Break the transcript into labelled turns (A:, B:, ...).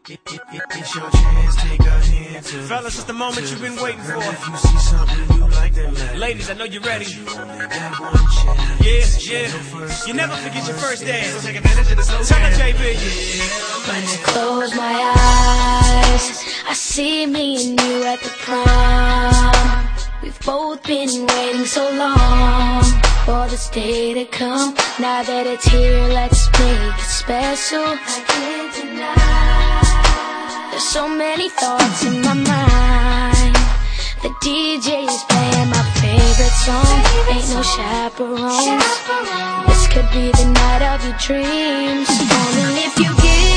A: It's your chance, take a hand to.
B: Fellas, it's the moment you've been waiting for.
A: If you see something you like, then let
B: Ladies, I know you're ready.
A: you only got one chance.
B: Yeah. You never forget your first dance.
A: So take advantage of the slow
B: Tell her,
A: dance.
B: JB.
C: When I close my eyes, I see me and you at the prom. We've both been waiting so long for this day to come. Now that it's here, let's make it special. I can't deny. There's so many thoughts in my mind. The DJ is playing my favorite song. Ain't no chaperones. This could be the night of your dreams. Only if you give